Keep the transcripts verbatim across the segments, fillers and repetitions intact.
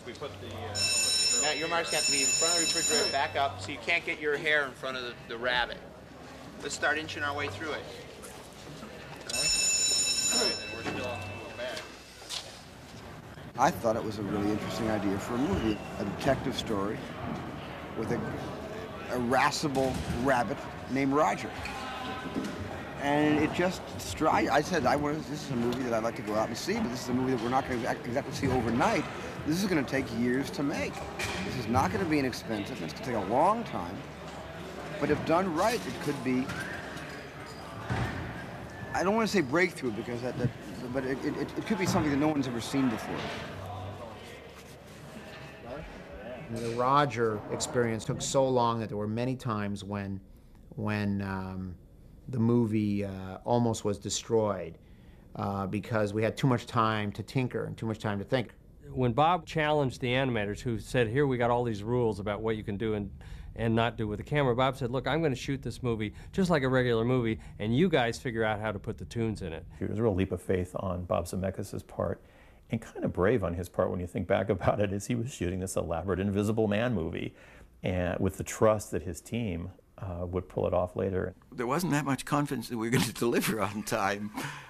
We put the... Uh, Matt, your marks have to be in front of the refrigerator, back up, so you can't get your hair in front of the, the rabbit. Let's start inching our way through it. All right? All right, then we're still off to go back. I thought it was a really interesting idea for a movie. A detective story with a irascible rabbit named Roger. And it just struck. I said, I want. This is a movie that I'd like to go out and see, but this is a movie that we're not going to exactly see overnight. This is going to take years to make. This is not going to be inexpensive. It's going to take a long time. But if done right, it could be. I don't want to say breakthrough because that, that but it, it, it could be something that no one's ever seen before. The Roger experience took so long that there were many times when, when. Um, the movie uh, almost was destroyed uh, because we had too much time to tinker and too much time to think. When Bob challenged the animators who said, here we got all these rules about what you can do and, and not do with the camera, Bob said, look, I'm going to shoot this movie just like a regular movie, and you guys figure out how to put the tunes in it. It was a real leap of faith on Bob Zemeckis' part, and kind of brave on his part when you think back about it, as he was shooting this elaborate Invisible Man movie, and with the trust that his team Uh, would pull it off later. There wasn't that much confidence that we were going to deliver on time.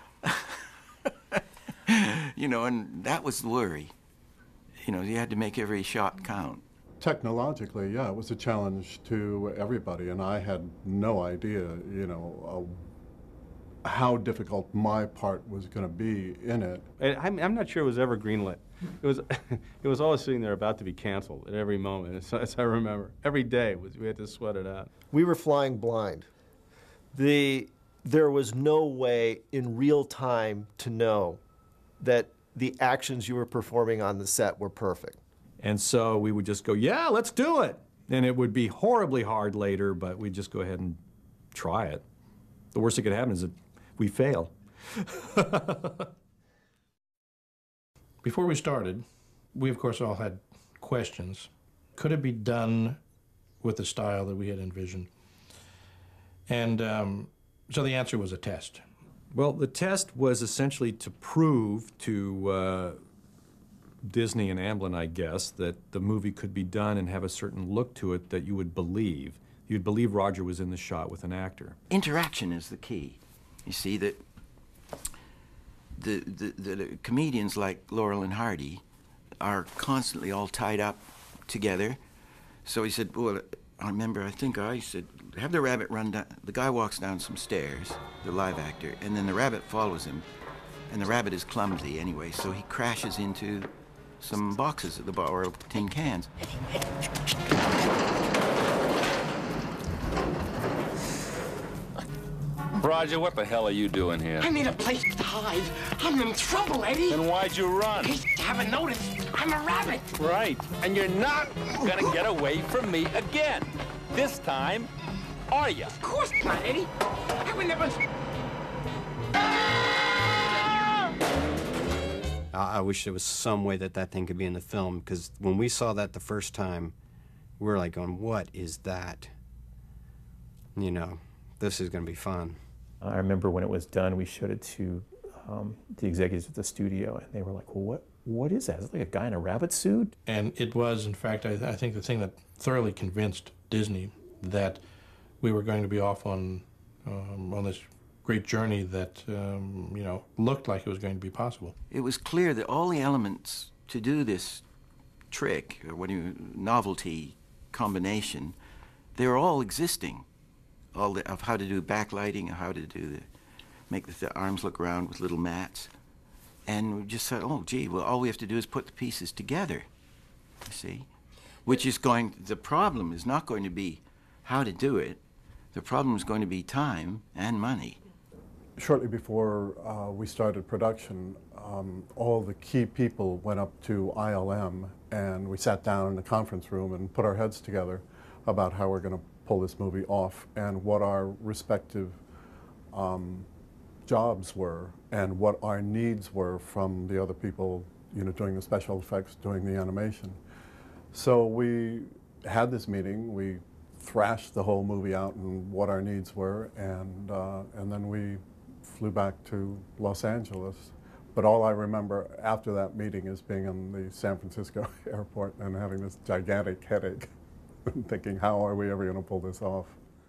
You know, and that was the worry. You know, you had to make every shot count. Technologically, yeah, it was a challenge to everybody, and I had no idea, you know, uh, how difficult my part was going to be in it. I'm, I'm not sure it was ever greenlit. It was, it was always sitting there about to be canceled at every moment, as, as I remember. Every day was, we had to sweat it out. We were flying blind. The, there was no way in real time to know that the actions you were performing on the set were perfect. And so we would just go, yeah, let's do it. And it would be horribly hard later, but we'd just go ahead and try it. The worst that could happen is that we fail. Before we started, we of course all had questions. Could it be done with the style that we had envisioned? And um, so the answer was a test. Well, the test was essentially to prove to uh, Disney and Amblin, I guess, that the movie could be done and have a certain look to it that you would believe. You'd believe Roger was in the shot with an actor. Interaction is the key. You see that the, the, the comedians like Laurel and Hardy are constantly all tied up together. So he said, well, I remember, I think I said, have the rabbit run down. The guy walks down some stairs, the live actor, and then the rabbit follows him. And the rabbit is clumsy anyway, so he crashes into some boxes at the bar, or tin cans. Roger, what the hell are you doing here? I need a place to hide. I'm in trouble, Eddie. Then why'd you run? You haven't noticed. I'm a rabbit. Right. And you're not gonna get away from me again. This time, are you? Of course not, Eddie. I would never... I wish there was some way that that thing could be in the film, because when we saw that the first time, we were like going, what is that? You know, this is going to be fun. I remember when it was done, we showed it to um, the executives at the studio, and they were like, well, what, what is that? Is it like a guy in a rabbit suit? And it was, in fact, I, I think the thing that thoroughly convinced Disney that we were going to be off on, um, on this great journey that, um, you know, looked like it was going to be possible. It was clear that all the elements to do this trick, or what do you, novelty combination, they were all existing. All the, of how to do backlighting, how to do the, make the, the arms look round with little mats. And we just said, oh, gee, well, all we have to do is put the pieces together, you see? Which is going, the problem is not going to be how to do it. The problem is going to be time and money. Shortly before uh, we started production, um, all the key people went up to I L M, and we sat down in the conference room and put our heads together about how we're going to pull this movie off and what our respective um, jobs were and what our needs were from the other people, you know, doing the special effects, doing the animation. So we had this meeting, we thrashed the whole movie out and what our needs were, and, uh, and then we flew back to Los Angeles But all I remember after that meeting is being in the San Francisco airport and having this gigantic headache and thinking, how are we ever going to pull this off?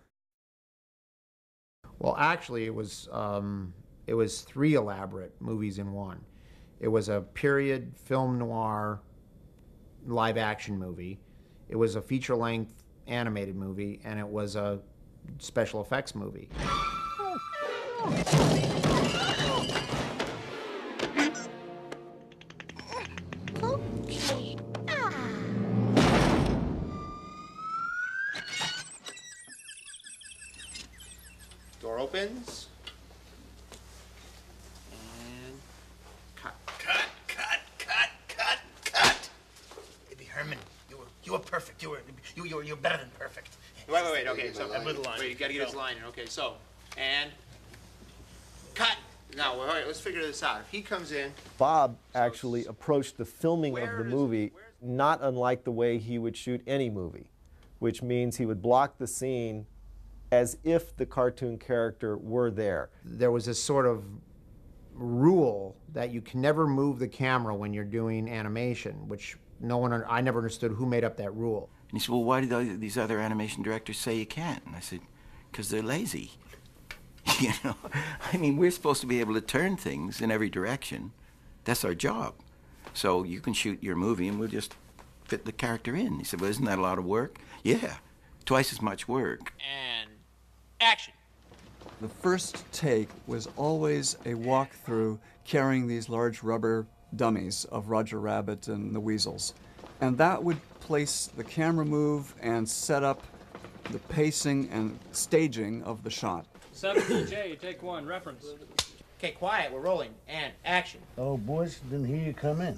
Well, actually, it was um, it was three elaborate movies in one. It was a period film noir live action movie. It was a feature length animated movie, and it was a special effects movie. Door opens. And cut. Cut, cut, cut, cut, cut. Baby Herman, you were you were perfect. You were you you were you're better than perfect. Wait, wait, wait. Okay, so I blew the line. wait, you got to get his line in. Okay, so and cut. Now, all right, let's figure this out. If he comes in, Bob actually approached the filming of the movie not unlike the way he would shoot any movie, which means he would block the scene as if the cartoon character were there. There was this sort of rule that you can never move the camera when you're doing animation, which no one, I never understood who made up that rule. And he said, well, why do the- these other animation directors say you can't? And I said, because they're lazy. You know, I mean, we're supposed to be able to turn things in every direction. That's our job. So you can shoot your movie and we'll just fit the character in. He said, well, isn't that a lot of work? Yeah, twice as much work. and action. The first take was always a walkthrough carrying these large rubber dummies of Roger Rabbit and the Weasels. And that would place the camera move and set up the pacing and staging of the shot. seventy J, take one, reference. Okay, quiet, we're rolling. And action. Oh, boys, didn't hear you come in.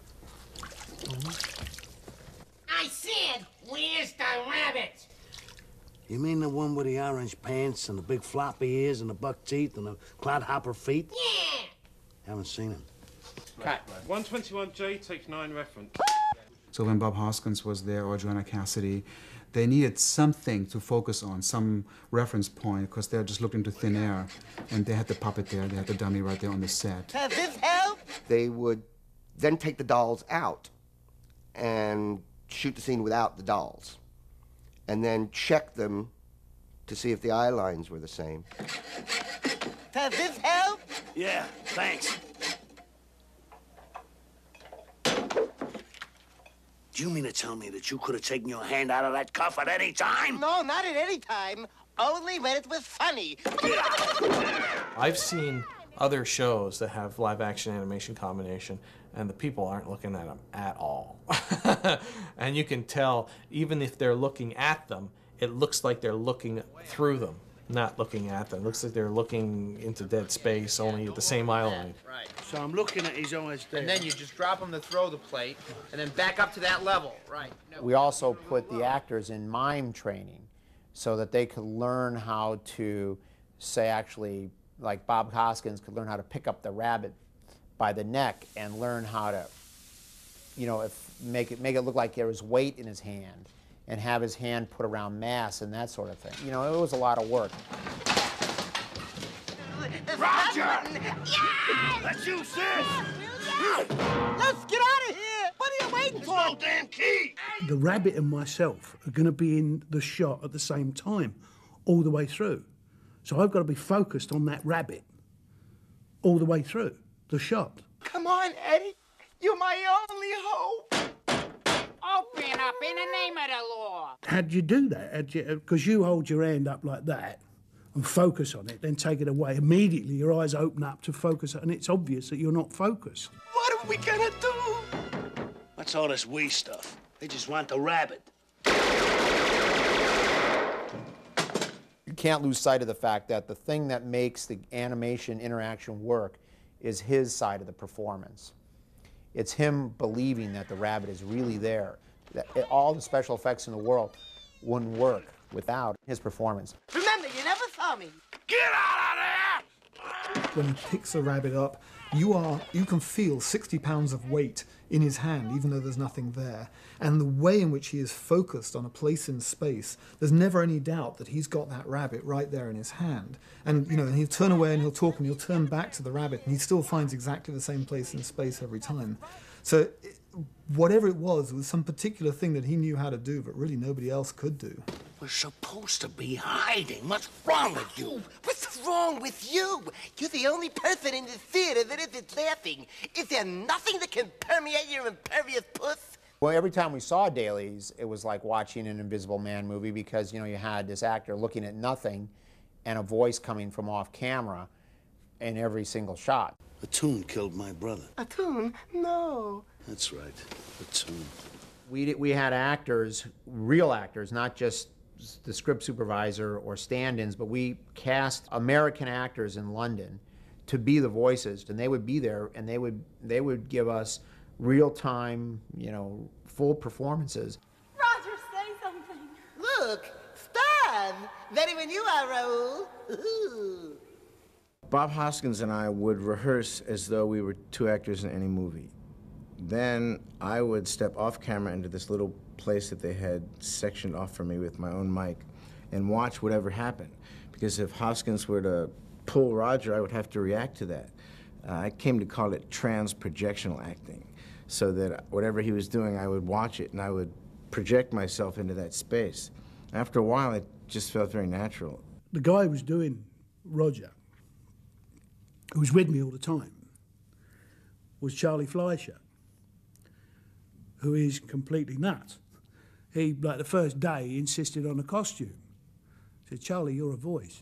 I said, where's the rabbit? You mean the one with the orange pants and the big floppy ears and the buck teeth and the clodhopper feet? Yeah. Haven't seen him. Cut. one twenty-one J, take nine, reference. So when Bob Hoskins was there or Joanna Cassidy, they needed something to focus on, some reference point, because they're just looking into thin air. And they had the puppet there, they had the dummy right there on the set. Does this help? They would then take the dolls out and shoot the scene without the dolls, and then check them to see if the eye lines were the same. Does this help? Yeah, thanks. Do you mean to tell me that you could have taken your hand out of that cuff at any time? No, not at any time. Only when it was funny. I've seen other shows that have live action animation combination, and the people aren't looking at them at all. And you can tell, even if they're looking at them, it looks like they're looking through them, not looking at them. It looks like they're looking into dead space, only at the same eye line. Right. So I'm looking at his eyes there. And then you just drop them to throw the plate, and then back up to that level. Right. No. We also put the actors in mime training so that they could learn how to, say, actually, like Bob Hoskins could learn how to pick up the rabbit by the neck and learn how to, you know, if make it make it look like there was weight in his hand, and have his hand put around mass and that sort of thing. You know, it was a lot of work. Roger! Yeah! That's you, sis! Let's get out of here! What are you waiting for? No damn key! The rabbit and myself are going to be in the shot at the same time, all the way through. So I've got to be focused on that rabbit all the way through the shot. Come on, Eddie. You're my only hope. Open up in the name of the law. How'd you do that? How'd you, because you hold your hand up like that and focus on it, then take it away. Immediately your eyes open up to focus, and it's obvious that you're not focused. What are we gonna do? What's all this we stuff? They just want the rabbit. You can't lose sight of the fact that the thing that makes the animation interaction work is his side of the performance. It's him believing that the rabbit is really there. That it, all the special effects in the world wouldn't work without his performance. Remember, you never saw me. Get out of there! When he picks the rabbit up, You are, you can feel sixty pounds of weight in his hand, even though there's nothing there. And the way in which he is focused on a place in space, there's never any doubt that he's got that rabbit right there in his hand. And, you know, he'll turn away and he'll talk and he'll turn back to the rabbit and he still finds exactly the same place in space every time. So whatever it was, it was some particular thing that he knew how to do, but really nobody else could do. We're supposed to be hiding. What's wrong with you? What's wrong with you? You're the only person in the theater that isn't laughing. Is there nothing that can permeate your impervious puss? Well, every time we saw dailies, it was like watching an Invisible Man movie because, you know, you had this actor looking at nothing and a voice coming from off camera in every single shot. A tune killed my brother. A tune? No. That's right, a tune. We, we had actors, real actors, not just the script supervisor or stand-ins, but we cast American actors in London to be the voices, and they would be there and they would, they would give us real-time, you know, full performances. Roger, say something. Look, Stan! Ready when you are, Raoul. Ooh. Bob Hoskins and I would rehearse as though we were two actors in any movie. Then I would step off camera into this little place that they had sectioned off for me with my own mic and watch whatever happened. Because if Hoskins were to pull Roger, I would have to react to that. Uh, I came to call it trans-projectional acting, so that whatever he was doing, I would watch it and I would project myself into that space. After a while, it just felt very natural. The guy who was doing Roger, who was with me all the time, was Charlie Fleischer, who is completely nuts. He, like the first day, he insisted on a costume. He said, Charlie, you're a voice.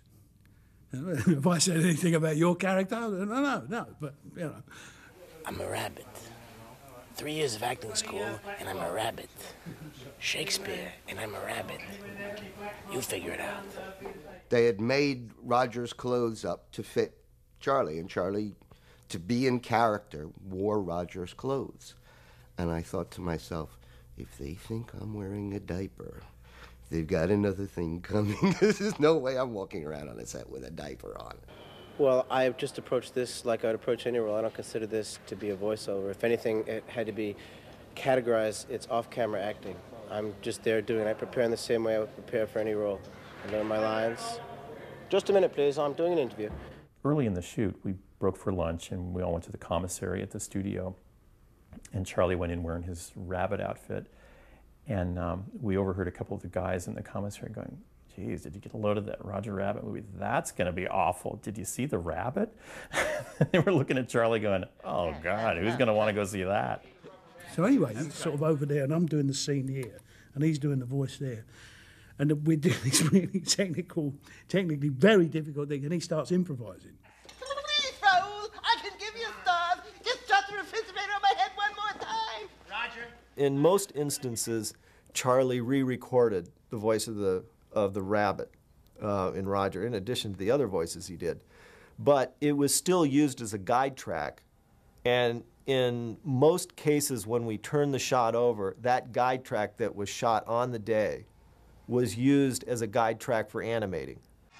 If I said anything about your character, no, no, no, but, you know. I'm a rabbit. Three years of acting school, and I'm a rabbit. Shakespeare, and I'm a rabbit. You figure it out. They had made Roger's clothes up to fit Charlie, and Charlie, to be in character, wore Roger's clothes. And I thought to myself, if they think I'm wearing a diaper, they've got another thing coming. There's no way I'm walking around on a set with a diaper on. Well, I've just approached this like I would approach any role. I don't consider this to be a voiceover. If anything, it had to be categorized, it's off-camera acting. I'm just there doing it. I prepare in the same way I would prepare for any role. I learn my lines. Just a minute, please. I'm doing an interview. Early in the shoot, we broke for lunch and we all went to the commissary at the studio. And Charlie went in wearing his rabbit outfit. And um, we overheard a couple of the guys in the commissary going, geez, did you get a load of that Roger Rabbit movie? That's going to be awful. Did you see the rabbit? They were looking at Charlie going, oh, God, who's going to want to go see that? So anyway, he's sort of over there, and I'm doing the scene here, and he's doing the voice there. And we're doing this really technical, technically very difficult thing, and he starts improvising. Please, Raoul, I can give you stars. Just drop the refrigerator on my head one more time. Roger. In most instances, Charlie re-recorded the voice of the of the rabbit uh, in Roger, in addition to the other voices he did. But it was still used as a guide track, and in most cases when we turned the shot over, that guide track that was shot on the day was used as a guide track for animating.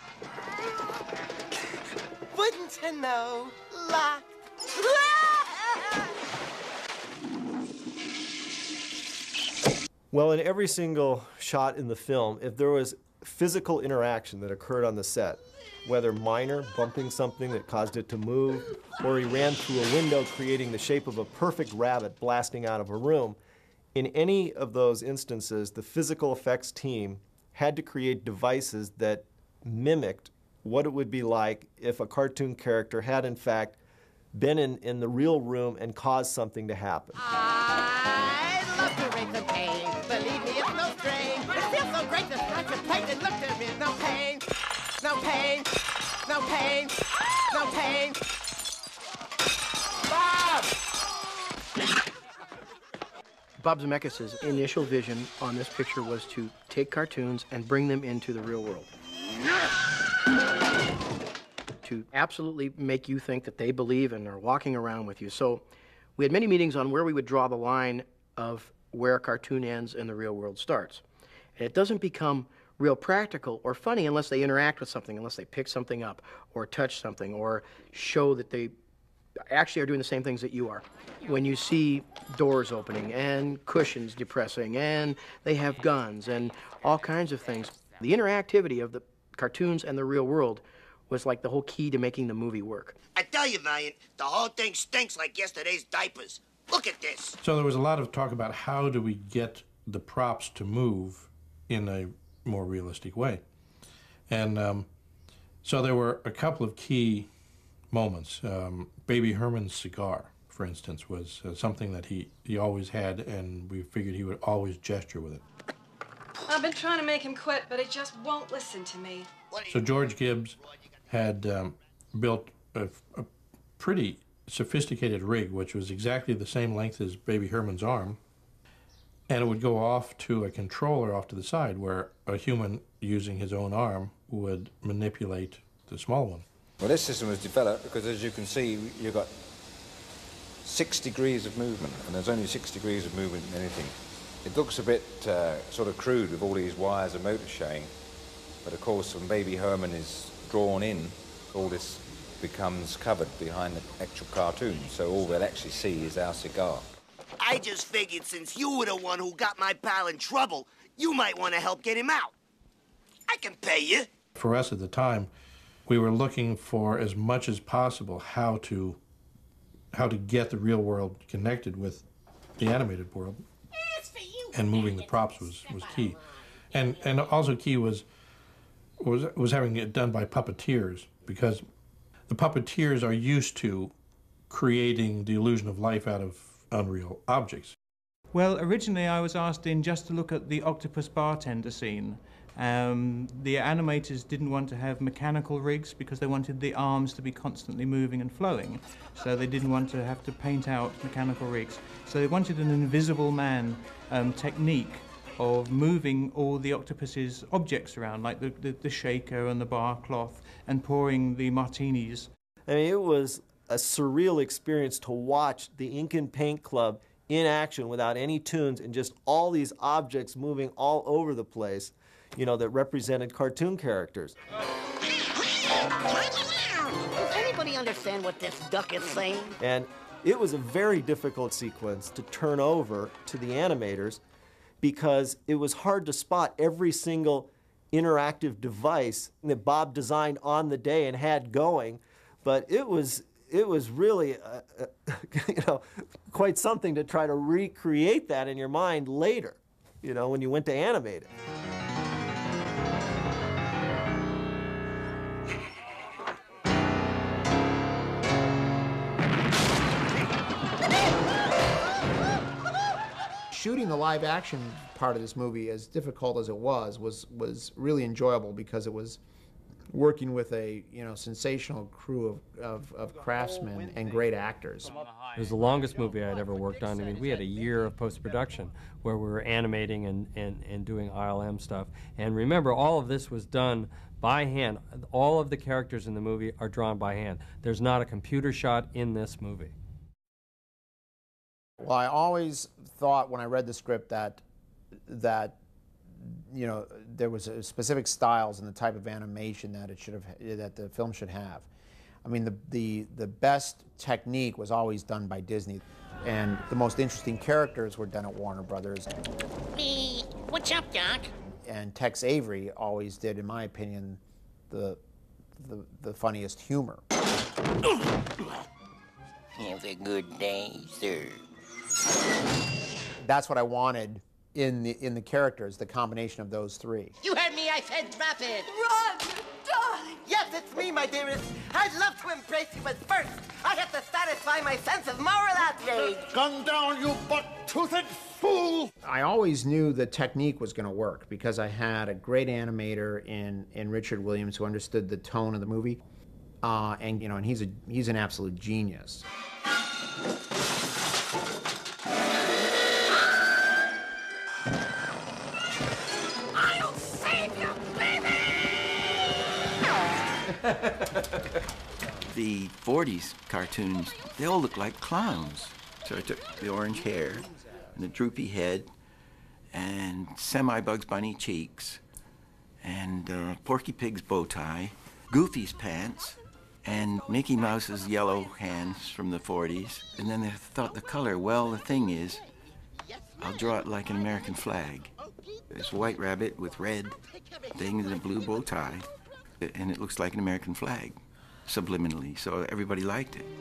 Wouldn't you know? Locked. Well, in every single shot in the film, if there was physical interaction that occurred on the set, whether minor, bumping something that caused it to move, or he ran through a window creating the shape of a perfect rabbit blasting out of a room, in any of those instances, the physical effects team had to create devices that mimicked what it would be like if a cartoon character had, in fact, been in, in the real room and caused something to happen. I love to raise the pain. Believe me, it's no strain. It feels so great to scratch your plate and look at me. No pain, no pain, no pain, no pain. Bob! Bob Zemeckis' initial vision on this picture was to take cartoons and bring them into the real world. To absolutely make you think that they believe and are walking around with you. So we had many meetings on where we would draw the line of where a cartoon ends and the real world starts. And it doesn't become real practical or funny unless they interact with something, unless they pick something up or touch something or show that they actually are doing the same things that you are. When you see doors opening and cushions depressing and they have guns and all kinds of things, the interactivity of the cartoons and the real world was like the whole key to making the movie work. I tell you, Valiant, the whole thing stinks like yesterday's diapers. Look at this. So there was a lot of talk about how do we get the props to move in a more realistic way. And um, so there were a couple of key moments. Um, Baby Herman's cigar, for instance, was uh, something that he, he always had, and we figured he would always gesture with it. I've been trying to make him quit, but he just won't listen to me. So George Gibbs had um, built a, a pretty sophisticated rig, which was exactly the same length as Baby Herman's arm, and it would go off to a controller off to the side where a human using his own arm would manipulate the small one. Well, this system was developed because, as you can see, you've got six degrees of movement, and there's only six degrees of movement in anything. It looks a bit uh, sort of crude with all these wires and motors showing, but of course when Baby Herman is drawn in, all this becomes covered behind the actual cartoon, so all they'll actually see is our cigar. I just figured since you were the one who got my pal in trouble, you might want to help get him out. I can pay you. For us at the time, we were looking for as much as possible how to how to get the real world connected with the animated world, and moving the props was, was key. And and also key was was was having it done by puppeteers, because the puppeteers are used to creating the illusion of life out of unreal objects. Well, originally I was asked in just to look at the octopus bartender scene. Um, the animators didn't want to have mechanical rigs because they wanted the arms to be constantly moving and flowing. So they didn't want to have to paint out mechanical rigs. So they wanted an invisible man um, technique of moving all the octopus's objects around, like the, the, the shaker and the bar cloth, and pouring the martinis. I mean, it was a surreal experience to watch the Ink and Paint Club in action without any tunes and just all these objects moving all over the place, you know, that represented cartoon characters. Does anybody understand what this duck is saying? And it was a very difficult sequence to turn over to the animators because it was hard to spot every single interactive device that Bob designed on the day and had going, but it was it was really uh, uh, you know, quite something to try to recreate that in your mind later, you know, when you went to animate it. Shooting the live action part of this movie, as difficult as it was, was was really enjoyable because it was working with a you know sensational crew of, of, of craftsmen and great actors. It was the longest movie I'd ever worked on. I mean, we had a year of post-production where we were animating and, and, and doing I L M stuff. And remember, all of this was done by hand. All of the characters in the movie are drawn by hand. There's not a computer shot in this movie. Well, I always thought when I read the script that that you know there was a specific styles and the type of animation that it should have that the film should have. I mean, the the the best technique was always done by Disney, and the most interesting characters were done at Warner Brothers. Me, what's up, Doc? And Tex Avery always did, in my opinion, the the, the funniest humor. Have a good day, sir. That's what I wanted in the in the characters, the combination of those three. You heard me, I said rapid. Run, darling. Yes, it's me, my dearest. I'd love to embrace you, but first, I have to satisfy my sense of moral outrage. Gun down, you butt-toothed fool! I always knew the technique was going to work because I had a great animator in in Richard Williams who understood the tone of the movie, uh, and you know, and he's a he's an absolute genius. The forties cartoons, they all look like clowns. So I took the orange hair and the droopy head and semi-Bugs Bunny cheeks and uh, Porky Pig's bow tie, Goofy's pants, and Mickey Mouse's yellow hands from the forties. And then they thought the color, well, the thing is, I'll draw it like an American flag. It's a white rabbit with red things and a blue bow tie, and it looks like an American flag, subliminally, so everybody liked it.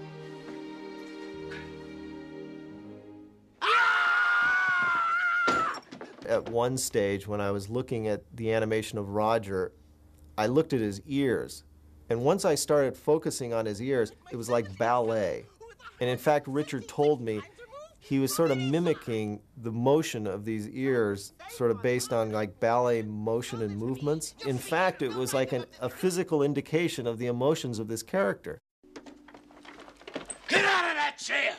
At one stage, when I was looking at the animation of Roger, I looked at his ears. And once I started focusing on his ears, it was like ballet. And in fact, Richard told me he was sort of mimicking the motion of these ears, sort of based on like ballet motion and movements. In fact, it was like an, a physical indication of the emotions of this character. Get out of that chair!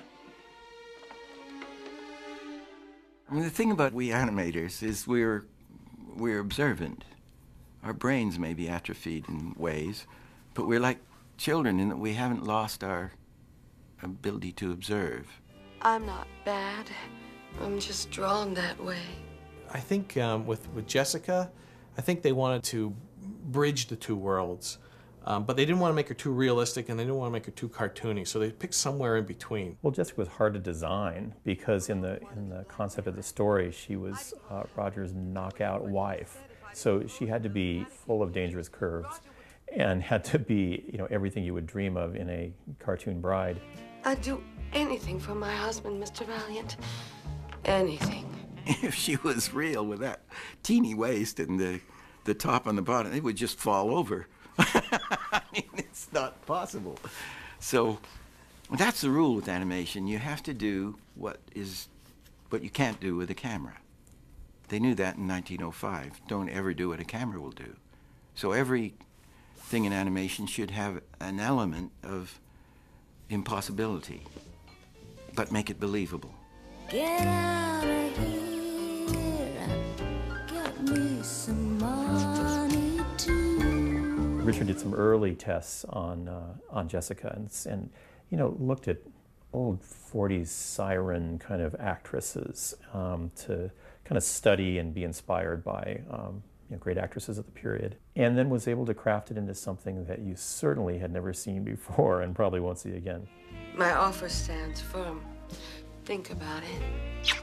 I mean, the thing about we animators is we're, we're observant. Our brains may be atrophied in ways, but we're like children in that we haven't lost our ability to observe. I'm not bad. I'm just drawn that way. I think um, with, with Jessica, I think they wanted to bridge the two worlds. Um, but they didn't want to make her too realistic, and they didn't want to make her too cartoony, so they picked somewhere in between. Well, Jessica was hard to design because in the, in the concept of the story, she was uh, Roger's knockout wife. So she had to be full of dangerous curves and had to be, you know, everything you would dream of in a cartoon bride. I'd do anything for my husband, Mister Valiant. Anything. If she was real with that teeny waist and the, the top and the bottom, it would just fall over. I mean, it's not possible. So that's the rule with animation. You have to do what is what you can't do with a camera. They knew that in nineteen oh five. Don't ever do what a camera will do. So every thing in animation should have an element of impossibility, but make it believable. Get out of here, get me some money too. Richard did some early tests on uh, on Jessica, and, and you know looked at old forties siren kind of actresses um, to kind of study and be inspired by um, you know, great actresses of the period, and then was able to craft it into something that you certainly had never seen before and probably won't see again. My offer stands firm. Think about it.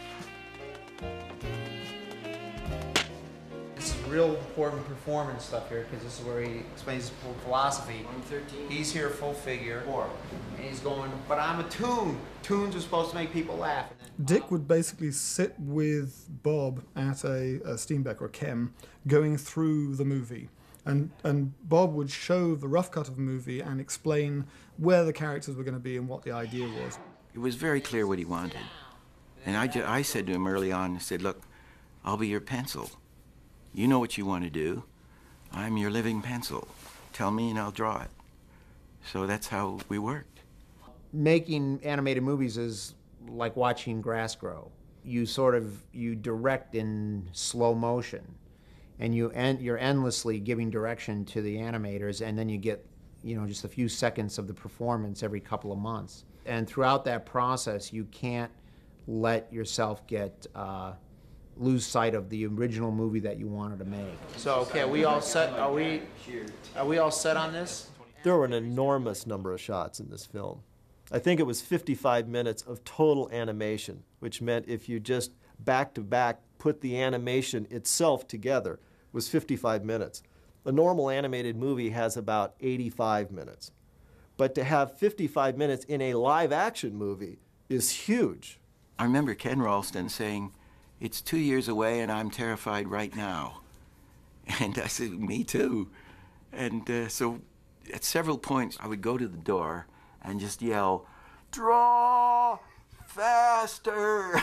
This is real important performance stuff here, because this is where he explains his full philosophy. one thirteen. He's here full figure, and he's going, but I'm a toon. Toons are supposed to make people laugh. Dick would basically sit with Bob at a, a Steenbeck or a Chem, going through the movie. And, and Bob would show the rough cut of the movie and explain where the characters were going to be and what the idea was. It was very clear what he wanted. And I, ju I said to him early on, I said, look, I'll be your pencil. You know what you want to do. I'm your living pencil. Tell me and I'll draw it. So that's how we worked. Making animated movies is like watching grass grow. You sort of, you direct in slow motion, and you en you're endlessly giving direction to the animators, and then you get, you know, just a few seconds of the performance every couple of months. And throughout that process, you can't let yourself get, uh, lose sight of the original movie that you wanted to make. So, okay, are we all set? Are we, are we all set on this? There were an enormous number of shots in this film. I think it was fifty-five minutes of total animation, which meant if you just back-to-back put the animation itself together, was fifty-five minutes. A normal animated movie has about eighty-five minutes. But to have fifty-five minutes in a live-action movie is huge. I remember Ken Ralston saying, it's two years away and I'm terrified right now. And I said, me too. And uh, so at several points I would go to the door and just yell, draw faster.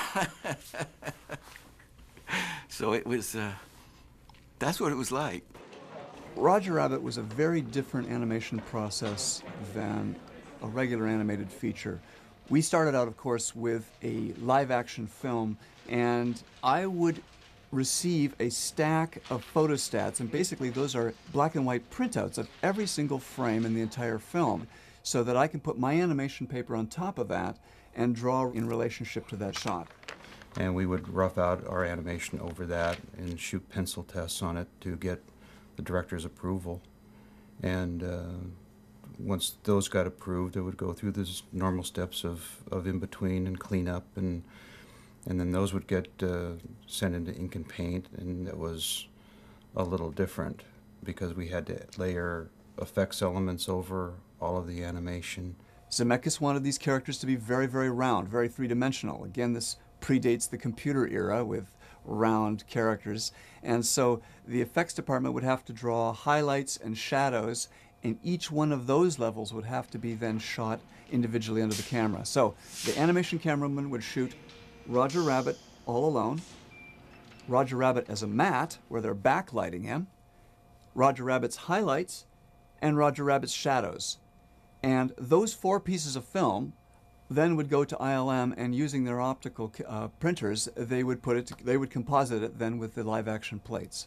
So it was, uh, that's what it was like. Roger Rabbit was a very different animation process than a regular animated feature. We started out, of course, with a live-action film, and I would receive a stack of photostats, and basically those are black and white printouts of every single frame in the entire film, so that I can put my animation paper on top of that and draw in relationship to that shot. And we would rough out our animation over that and shoot pencil tests on it to get the director's approval. And uh, once those got approved, it would go through the normal steps of, of in-between and cleanup, and and then those would get uh, sent into ink and paint, and it was a little different because we had to layer effects elements over all of the animation. Zemeckis wanted these characters to be very, very round, very three-dimensional. Again, this predates the computer era with round characters, and so the effects department would have to draw highlights and shadows, and each one of those levels would have to be then shot individually under the camera. So the animation cameraman would shoot Roger Rabbit all alone, Roger Rabbit as a matte, where they're backlighting him, Roger Rabbit's highlights, and Roger Rabbit's shadows. And those four pieces of film then would go to I L M, and using their optical uh, printers, they would put it, to, they would composite it then with the live-action plates.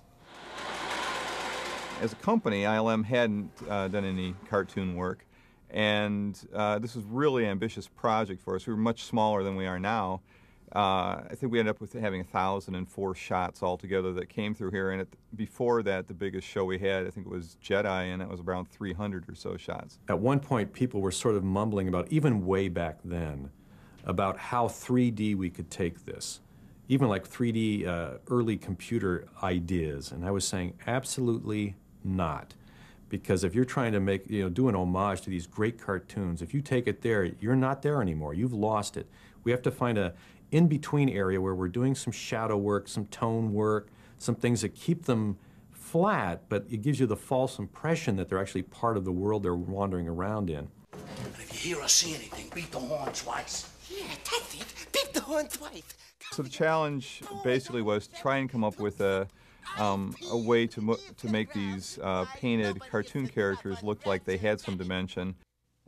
As a company, I L M hadn't uh, done any cartoon work, and uh, this was a really ambitious project for us. We were much smaller than we are now. Uh, I think we ended up with having one thousand four shots altogether that came through here, and it, before that, the biggest show we had, I think it was Jedi, and it was around three hundred or so shots. At one point, people were sort of mumbling about, even way back then, about how three D we could take this. Even like three D uh, early computer ideas, and I was saying, absolutely not. Because if you're trying to make, you know, do an homage to these great cartoons, if you take it there, you're not there anymore. You've lost it. We have to find a in-between area where we're doing some shadow work, some tone work, some things that keep them flat, but it gives you the false impression that they're actually part of the world they're wandering around in. And if you hear or see anything, beat the horn twice. Yeah, that's it. Beat the horn twice. So the challenge basically was to try and come up with a, um, a way to, mo to make these uh, painted cartoon characters look like they had some dimension.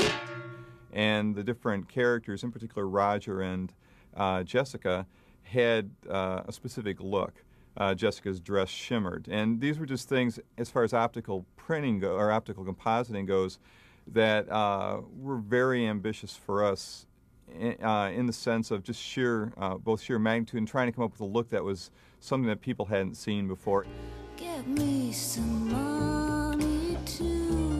And the different characters, in particular Roger and uh, Jessica, had uh, a specific look. Uh, Jessica's dress shimmered. And these were just things, as far as optical printing go, or optical compositing goes, that uh, were very ambitious for us in, uh, in the sense of just sheer, uh, both sheer magnitude and trying to come up with a look that was something that people hadn't seen before. Get me some money too.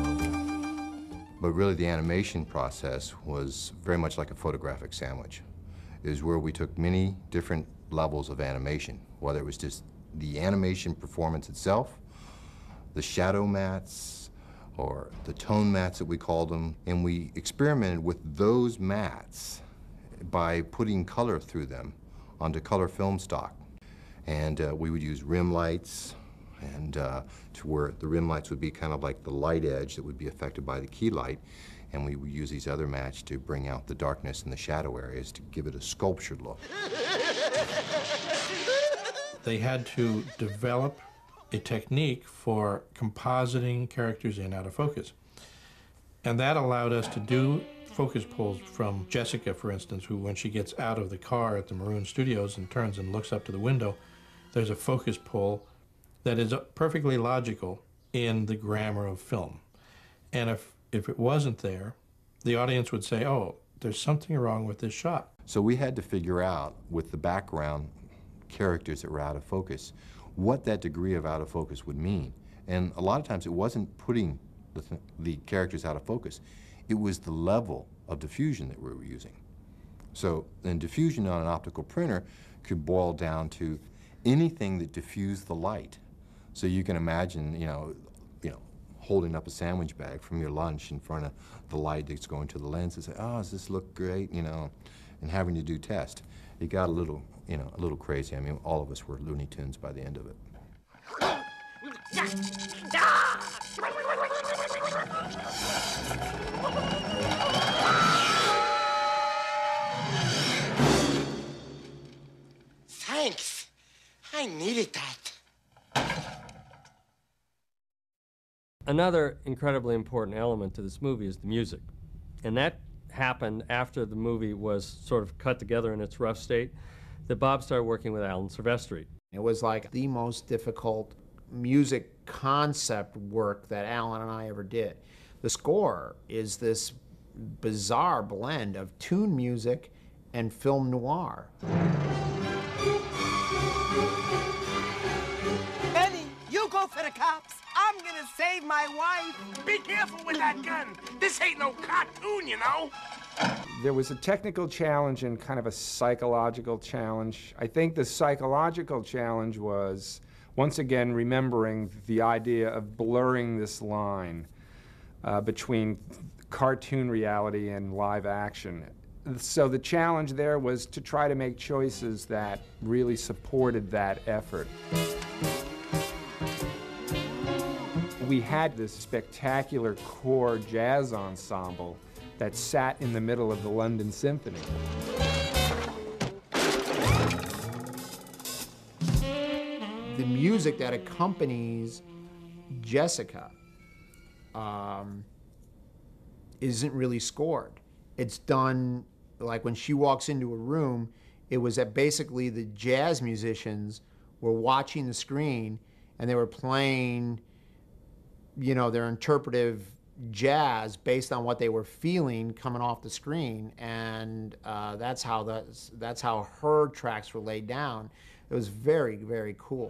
But really the animation process was very much like a photographic sandwich. It was where we took many different levels of animation, whether it was just the animation performance itself, the shadow mats, or the tone mats that we called them, and we experimented with those mats by putting color through them onto color film stock. And uh, we would use rim lights, and uh, to where the rim lights would be kind of like the light edge that would be affected by the key light, and we would use these other mats to bring out the darkness in the shadow areas to give it a sculptured look. They had to develop a technique for compositing characters in out of focus. And that allowed us to do focus pulls from Jessica, for instance, who when she gets out of the car at the Maroon Studios and turns and looks up to the window, there's a focus pull that is perfectly logical in the grammar of film. And if, if it wasn't there, the audience would say, oh, there's something wrong with this shot. So we had to figure out, with the background characters that were out of focus, what that degree of out of focus would mean. And a lot of times it wasn't putting the, th the characters out of focus, it was the level of diffusion that we were using. So then diffusion on an optical printer could boil down to anything that diffused the light. So you can imagine, you know, you know, holding up a sandwich bag from your lunch in front of the light that's going to the lens and say, oh, does this look great, you know, and having to do test. It got a little, you know, a little crazy. I mean, all of us were Looney Tunes by the end of it. Thanks. I needed that. Another incredibly important element to this movie is the music. And that happened after the movie was sort of cut together in its rough state, that Bob started working with Alan Silvestri. It was like the most difficult music concept work that Alan and I ever did. The score is this bizarre blend of tune music and film noir. Benny, you go for the cops. I'm gonna save my wife. Be careful with that gun. This ain't no cartoon, you know. There was a technical challenge and kind of a psychological challenge. I think the psychological challenge was, once again, remembering the idea of blurring this line uh, between cartoon reality and live action. So the challenge there was to try to make choices that really supported that effort. We had this spectacular core jazz ensemble that sat in the middle of the London Symphony. The music that accompanies Jessica um, isn't really scored. It's done, like when she walks into a room, it was that basically the jazz musicians were watching the screen and they were playing, you know, their interpretive jazz based on what they were feeling coming off the screen, and uh, that's how the, that's how her tracks were laid down. It was very, very cool.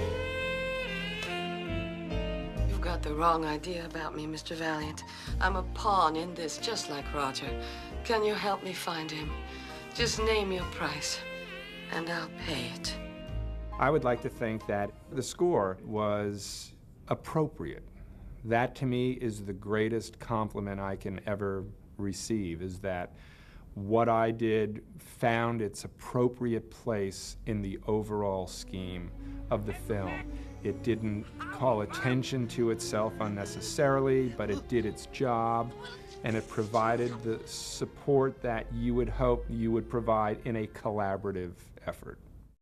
You've got the wrong idea about me, Mister Valiant. I'm a pawn in this, just like Roger. Can you help me find him? Just name your price, and I'll pay it. I would like to think that the score was appropriate. That, to me, is the greatest compliment I can ever receive, is that what I did found its appropriate place in the overall scheme of the film. It didn't call attention to itself unnecessarily, but it did its job, and it provided the support that you would hope you would provide in a collaborative effort.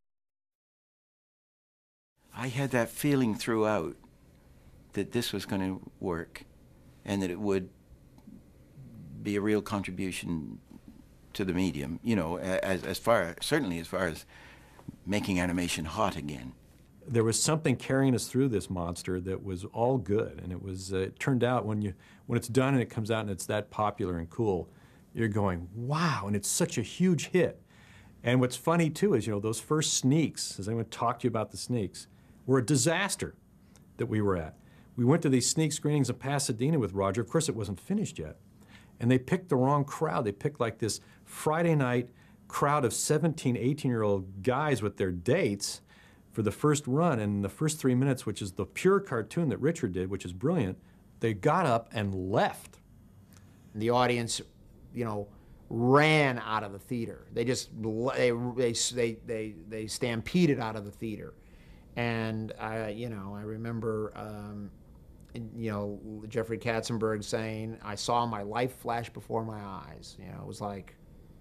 I had that feeling throughout that this was going to work and that it would be a real contribution to the medium, you know, as, as far, certainly as far as making animation hot again. There was something carrying us through this monster that was all good, and it was, uh, it turned out when you, when it's done and it comes out and it's that popular and cool, you're going, wow, and it's such a huge hit. And what's funny too is, you know, those first sneaks, as I'm going to talk to you about the sneaks, were a disaster that we were at. We went to these sneak screenings in Pasadena with Roger. Of course, it wasn't finished yet. And they picked the wrong crowd. They picked like this Friday night crowd of seventeen, eighteen-year-old guys with their dates for the first run. And in the first three minutes, which is the pure cartoon that Richard did, which is brilliant, they got up and left. The audience, you know, ran out of the theater. They just, they, they, they, they, they stampeded out of the theater. And, I, you know, I remember, um, you know, Jeffrey Katzenberg saying, I saw my life flash before my eyes. You know, it was like,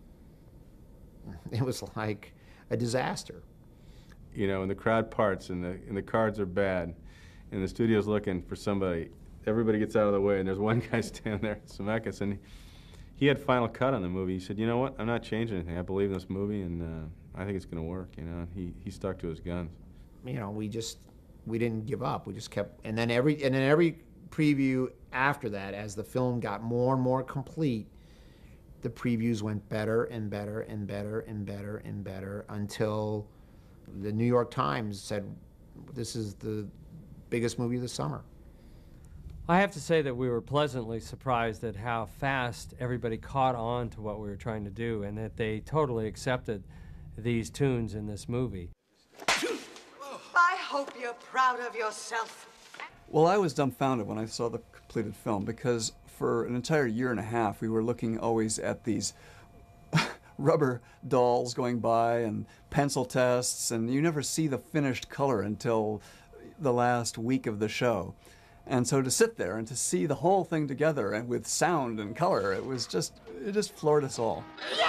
it was like a disaster. You know, and the crowd parts and the, and the cards are bad, and the studio's looking for somebody. Everybody gets out of the way, and there's one guy standing there, Zemeckis, and he, he had final cut on the movie. He said, you know what, I'm not changing anything. I believe in this movie, and uh, I think it's going to work, you know. And he, he stuck to his guns. You know, we just, we didn't give up. We just kept, and then every, and then every preview after that, as the film got more and more complete, the previews went better and better and better and better and better until the New York Times said, this is the biggest movie of the summer. I have to say that we were pleasantly surprised at how fast everybody caught on to what we were trying to do, and that they totally accepted these tunes in this movie. I hope you're proud of yourself. Well, I was dumbfounded when I saw the completed film, because for an entire year and a half we were looking always at these rubber dolls going by and pencil tests, and you never see the finished color until the last week of the show. And so to sit there and to see the whole thing together and with sound and color, it was just, it just floored us all.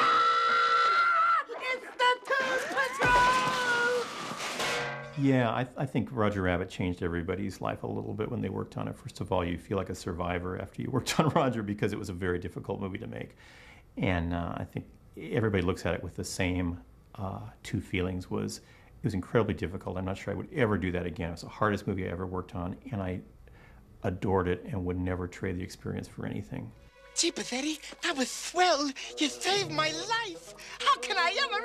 Yeah, I, I think Roger Rabbit changed everybody's life a little bit when they worked on it. First of all, you feel like a survivor after you worked on Roger, because it was a very difficult movie to make. And uh, I think everybody looks at it with the same uh, two feelings. Was it was incredibly difficult. I'm not sure I would ever do that again. It was the hardest movie I ever worked on, and I adored it and would never trade the experience for anything. Gee, Pathetti, that was swell. You saved my life. How can I ever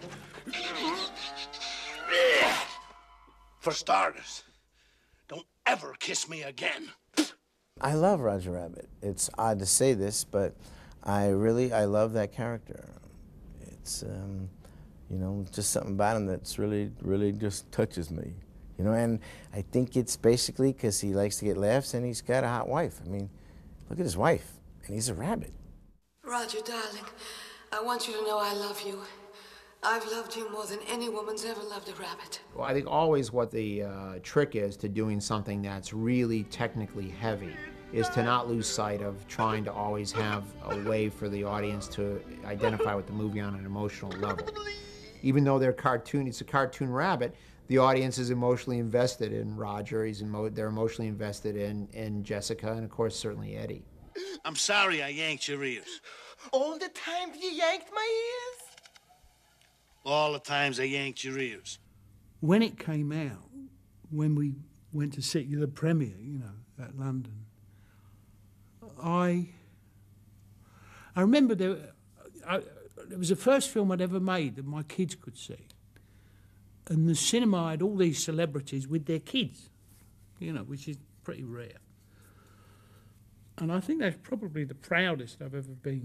repay you? For starters, don't ever kiss me again. I love Roger Rabbit. It's odd to say this, but I really, I love that character. It's, um, you know, just something about him that's really, really just touches me. You know, and I think it's basically because he likes to get laughs and he's got a hot wife. I mean, look at his wife, and he's a rabbit. Roger, darling, I want you to know I love you. I've loved you more than any woman's ever loved a rabbit. Well, I think always what the uh, trick is to doing something that's really technically heavy is to not lose sight of trying to always have a way for the audience to identify with the movie on an emotional level. Even though they're cartoon, it's a cartoon rabbit, the audience is emotionally invested in Roger, he's emo they're emotionally invested in, in Jessica, and of course, certainly Eddie. I'm sorry I yanked your ears. All the time you yanked my ears? All the times I yanked your ears. When it came out, when we went to see the premiere, you know, at London, I I remember there, I, it was the first film I'd ever made that my kids could see. And the cinema had all these celebrities with their kids, you know, which is pretty rare. And I think that's probably the proudest I've ever been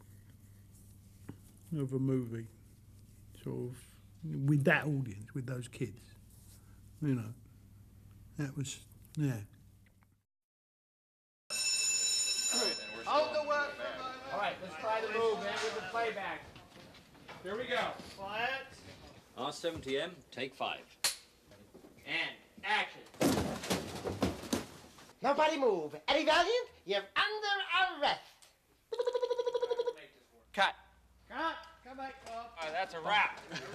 of a movie, sort of, with that audience, with those kids, you know. That was, yeah. Hold the work. All right, let's try the move, man, with the playback. Here we go. Quiet. R seventy M, take five. And action. Nobody move. Eddie Valiant, you're under arrest. Cut. Cut. Come back, Bob. All right, that's a wrap.